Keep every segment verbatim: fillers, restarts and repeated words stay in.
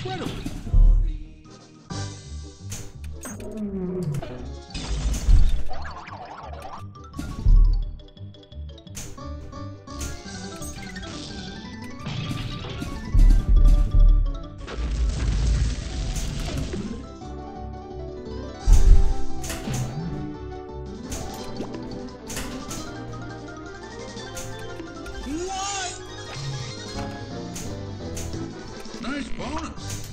incredible. Nice bonus.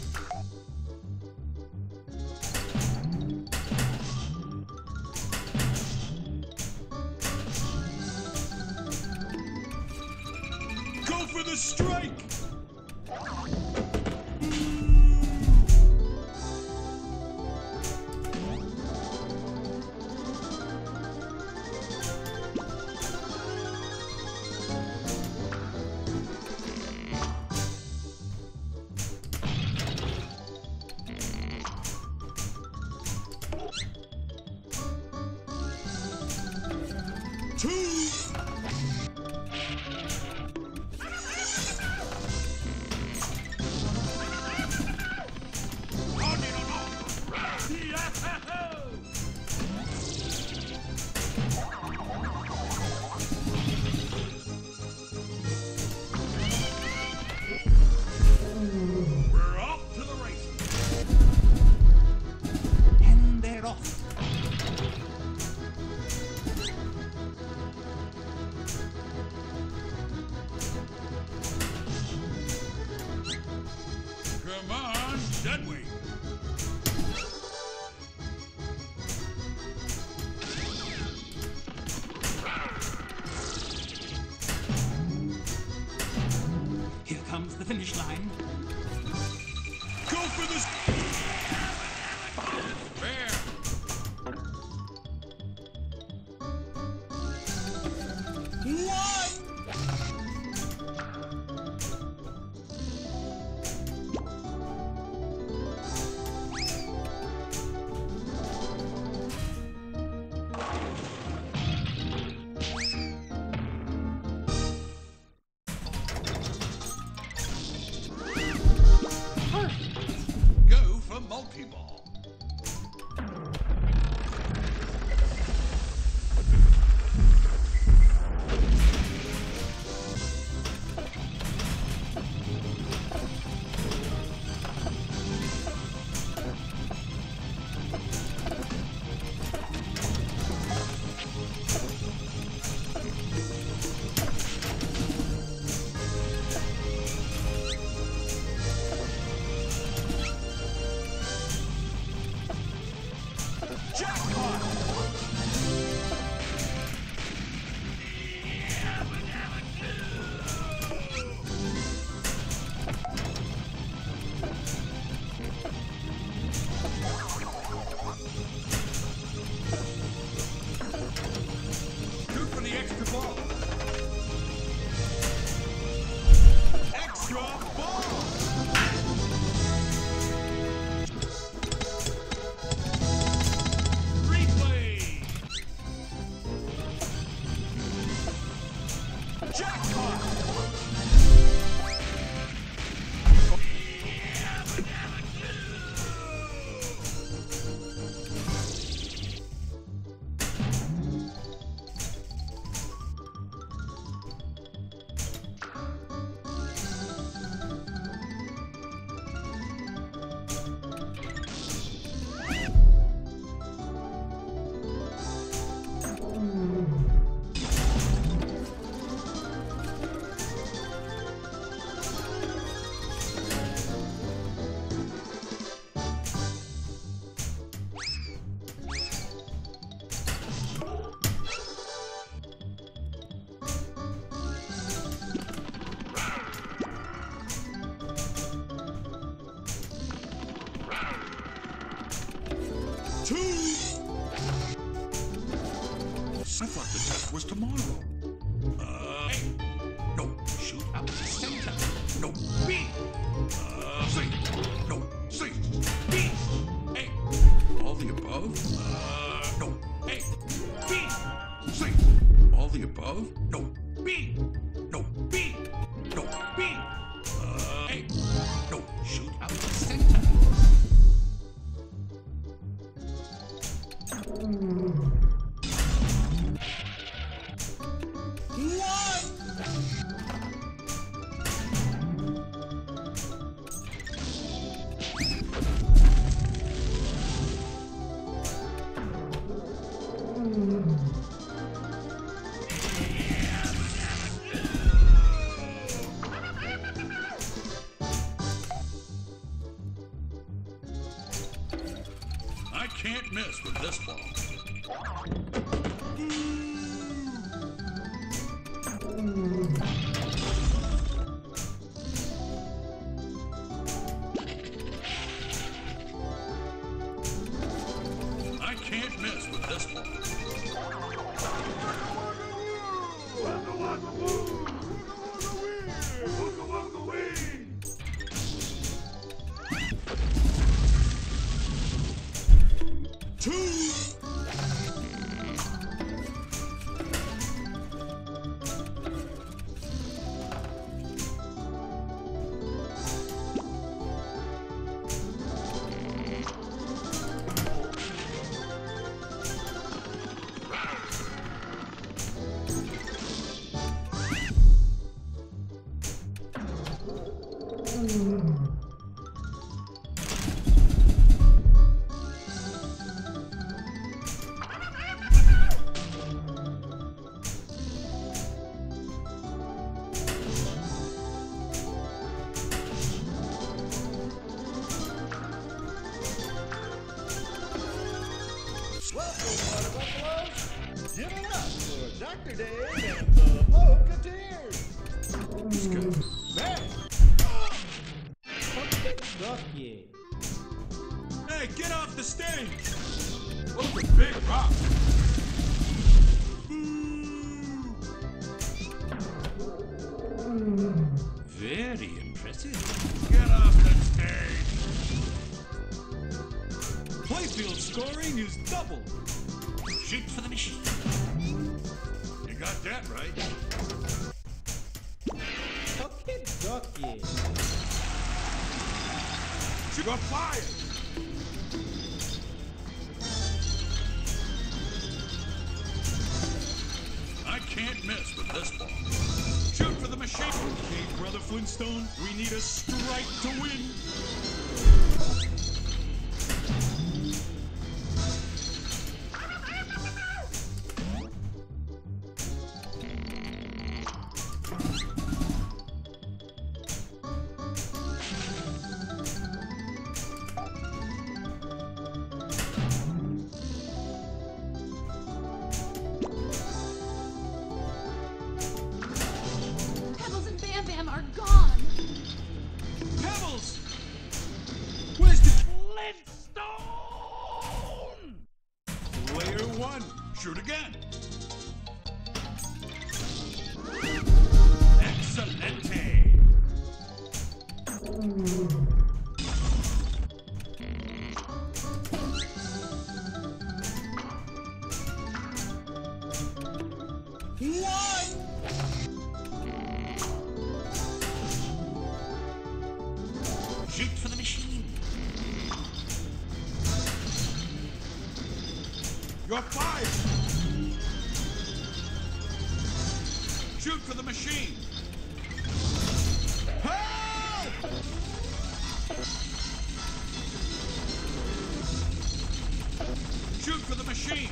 Go for the strike. Two. We're off to the races. And they're off. Come on, dead weight. Here comes the finish line. Go for this. Fair. One. Go for multi-ball. Go for the extra ball. Extra ball. Replay. Jackpot. Two. I thought the test was tomorrow. Uh, A. No, shoot out the center. No, B. Uh, C. No, C. D. A. All the above? Uh, no, A. B. C. All the above? No, B. No, B. No, B. Uh, A. No, shoot out the center. can't miss with this ball. I can't miss with this ball. Two. Give it up for Doctor Dave and the Moketeers. Let's go. Bang! Ducky. Hey, get off the stage! Those are big rocks. Very impressive. Get off the stage! Playfield scoring is double. Shoot for the machine. You got that right. Ducky Ducky. You got fired. I can't miss with this ball. Shoot for the machine. Okay, Brother Flintstone, we need a strike to win. Bam are gone. Pebbles! Where's the Flintstone! player one? Shoot again. Excelente. One! Shoot for the machine. You're fired. Shoot for the machine. Help! Shoot for the machine.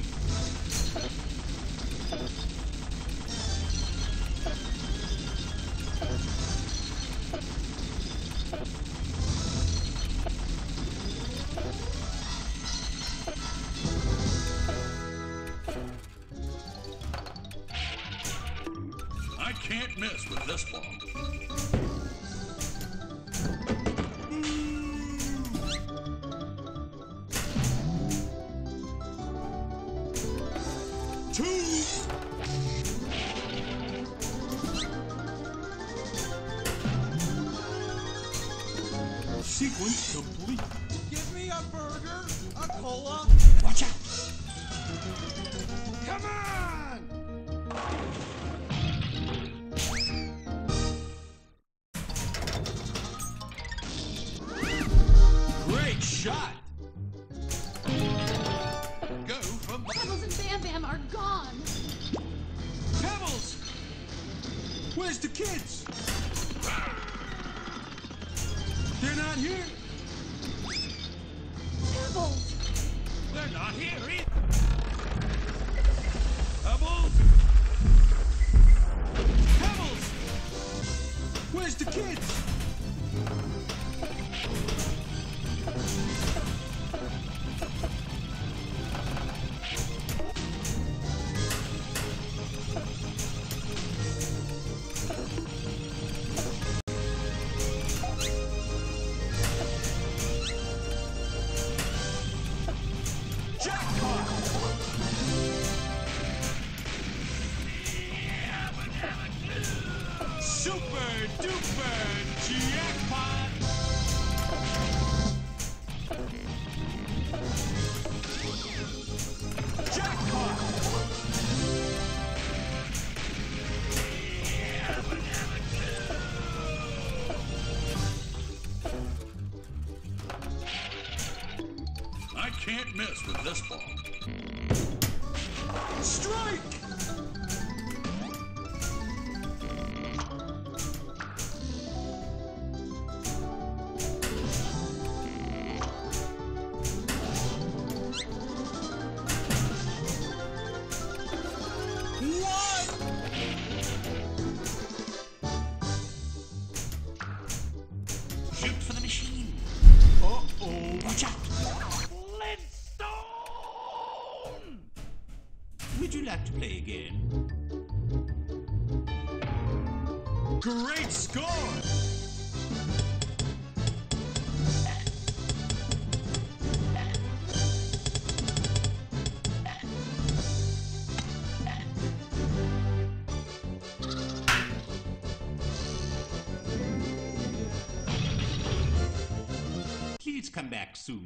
I can't miss with this ball. Two! Sequence complete. Give me a burger, a cola. Watch out! Come on! Great shot! Go for Pebbles and Bam Bam are gone. Pebbles! Where's the kids? They're not here. Pebbles. They're not here either. Pebbles! Pebbles! Where's the kids? Super duper jackpot! Jackpot! I can't miss with this ball. Strike! What? Shoot for the machine. Uh-oh. Watch out. Flintstone! Would you like to play again? Great score! Please come back soon.